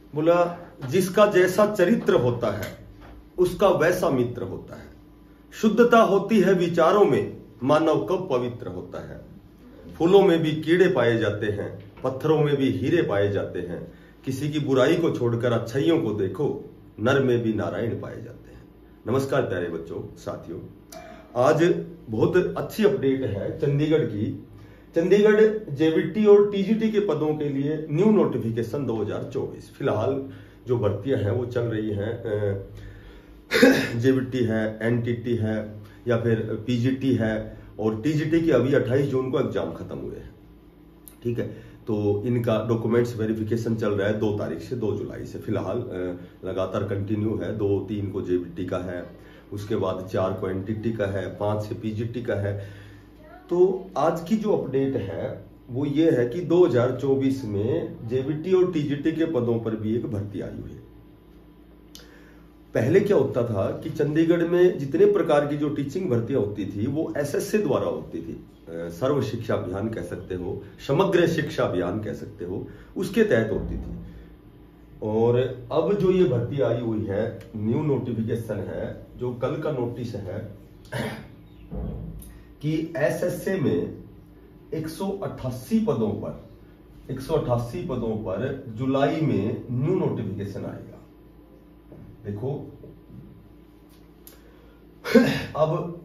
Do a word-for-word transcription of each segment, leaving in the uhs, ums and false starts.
बोला जिसका जैसा चरित्र होता है उसका वैसा मित्र होता है। शुद्धता होती है विचारों में, मानव कब पवित्र होता है। फूलों में भी कीड़े पाए जाते हैं, पत्थरों में भी हीरे पाए जाते हैं। किसी की बुराई को छोड़कर अच्छाइयों को देखो, नर में भी नारायण पाए जाते हैं। नमस्कार प्यारे बच्चों, साथियों, आज बहुत अच्छी अपडेट है चंडीगढ़ की। चंडीगढ़ जेबीटी और टीजीटी के पदों के लिए न्यू नोटिफिकेशन दो हज़ार चौबीस। फिलहाल जो भर्तियां हैं वो चल रही हैं, जेबीटी है, एनटीटी है या फिर पीजीटी है, और टीजीटी की अभी अट्ठाईस जून को एग्जाम खत्म हुए हैं। ठीक है, तो इनका डॉक्यूमेंट्स वेरिफिकेशन चल रहा है दो तारीख से दो जुलाई से। फिलहाल लगातार कंटिन्यू है। दो तीन को जेबीटी का है, उसके बाद चार को एनटीटी का है, पांच से पीजीटी का है। तो आज की जो अपडेट है वो ये है कि दो हज़ार चौबीस में जेबीटी और टीजीटी के पदों पर भी एक भर्ती आई हुई है। पहले क्या होता था कि चंडीगढ़ में जितने प्रकार की जो टीचिंग भर्तियां होती थी वो एसएससी द्वारा होती थी। सर्व शिक्षा अभियान कह सकते हो, समग्र शिक्षा अभियान कह सकते हो, उसके तहत होती थी। और अब जो ये भर्ती आई हुई है, न्यू नोटिफिकेशन है, जो कल का नोटिस है कि एसएससी में एक सौ अट्ठासी पदों पर एक सौ अट्ठासी पदों पर जुलाई में न्यू नोटिफिकेशन आएगा। देखो अब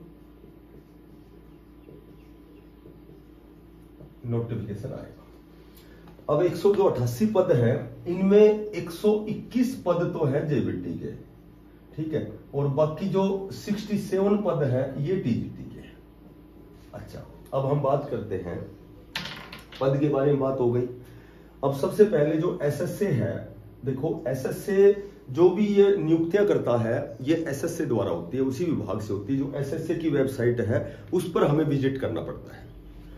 नोटिफिकेशन आएगा। अब एक सौ जो अट्ठासी पद है, इनमें एक सौ इक्कीस पद तो है जेबीटी के, ठीक है, और बाकी जो सड़सठ पद है ये टीजीटी के। अच्छा, अब हम बात करते हैं पद के बारे में। बात हो गई। अब सबसे पहले जो एसएससी है, देखो एसएससी जो भी ये नियुक्तियां करता है ये एसएससी द्वारा होती है, उसी विभाग से होती है। जो एसएससी की वेबसाइट है उस पर हमें विजिट करना पड़ता है।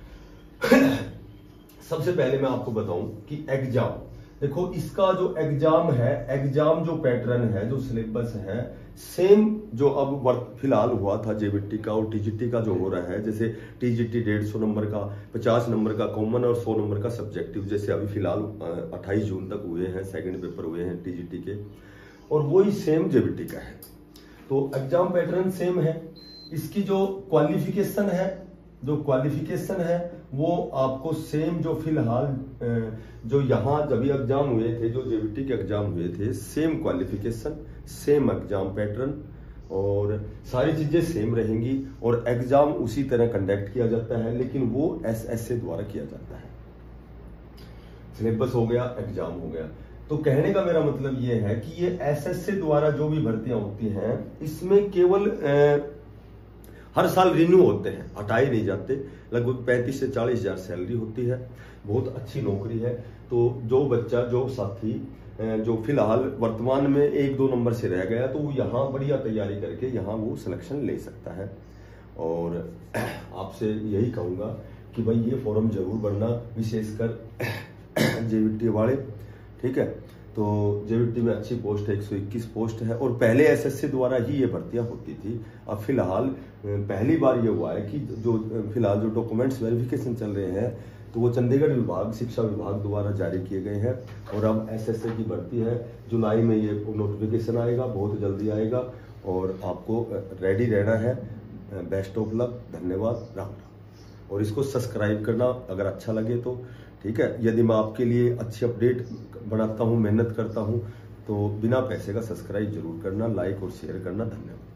सबसे पहले मैं आपको बताऊं कि एग्जाम, देखो इसका जो एग्जाम है, एग्जाम जो पैटर्न है, जो सिलेबस है, सेम जो अब वर्क फिलहाल हुआ था जेबीटी का और टीजीटी का जो हो रहा है। जैसे टीजीटी डेढ़ सौ नंबर का, पचास नंबर का कॉमन और सौ नंबर का सब्जेक्टिव, जैसे अभी फिलहाल अट्ठाईस जून तक हुए हैं, सेकंड पेपर हुए हैं टीजीटी के, और वही सेम जेबीटी का है। तो एग्जाम पैटर्न सेम है। इसकी जो क्वालिफिकेशन है, जो क्वालिफिकेशन है वो आपको सेम जो फिलहाल जो यहाँ जब भी एग्जाम हुए थे, जो जेबीटी के एग्जाम हुए थे, same qualification, same exam pattern और सारी चीजें सेम रहेंगी। और एग्जाम उसी तरह कंडक्ट किया जाता है, लेकिन वो एसएससी द्वारा किया जाता है। सिलेबस हो गया, एग्जाम हो गया। तो कहने का मेरा मतलब ये है कि ये एसएससी द्वारा जो भी भर्तियां होती हैं, इसमें केवल ए, हर साल रिन्यू होते हैं, हटाए नहीं जाते। लगभग पैंतीस से चालीस हजार सैलरी होती है, बहुत अच्छी नौकरी है। तो जो बच्चा, जो साथी जो फिलहाल वर्तमान में एक दो नंबर से रह गया, तो वो यहाँ बढ़िया तैयारी करके यहाँ वो सिलेक्शन ले सकता है। और आपसे यही कहूँगा कि भाई ये फॉर्म जरूर भरना, विशेषकर जेबीटी वाले, ठीक है। तो जेबीटी में अच्छी पोस्ट है, एक सौ इक्कीस पोस्ट है, और पहले एसएससी द्वारा ही ये भर्तियां होती थी। अब फिलहाल पहली बार ये हुआ है कि जो फिलहाल जो डॉक्यूमेंट्स वेरिफिकेशन चल रहे हैं, तो वो चंडीगढ़ विभाग, शिक्षा विभाग द्वारा जारी किए गए हैं। और अब एसएससी की भर्ती है, जुलाई में ये नोटिफिकेशन आएगा, बहुत जल्दी आएगा, और आपको रेडी रहना है। बेस्ट ऑफ लक, धन्यवाद, राम राम। और इसको सब्सक्राइब करना अगर अच्छा लगे तो, ठीक है। यदि मैं आपके लिए अच्छी अपडेट बनाता हूँ, मेहनत करता हूँ, तो बिना पैसे का सब्सक्राइब जरूर करना, लाइक और शेयर करना। धन्यवाद।